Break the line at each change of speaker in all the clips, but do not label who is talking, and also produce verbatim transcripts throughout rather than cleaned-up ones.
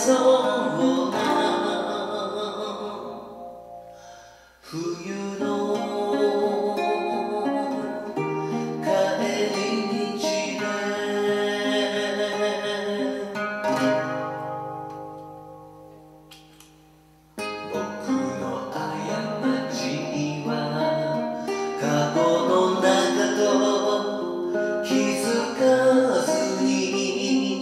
そうな冬の帰り道で僕の過ちは過去の中と気づかずに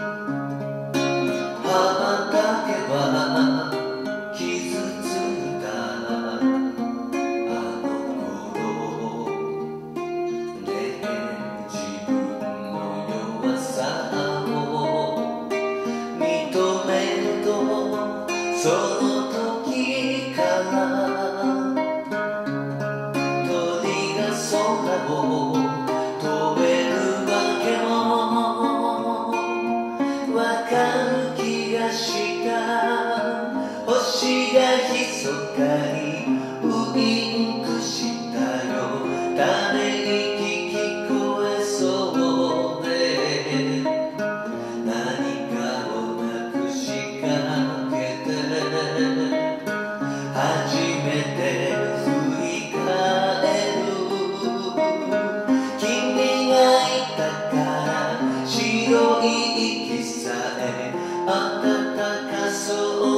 羽ばたけば傷ついたあの頃ねえ自分の弱さを認めるとその時から鳥が空を飛べるわけもわかる気がした星がひそかにウインクしたよため息聞こえそうで何かをなくしかけて初めて振り返る君がいたから白い息さえ暖かそう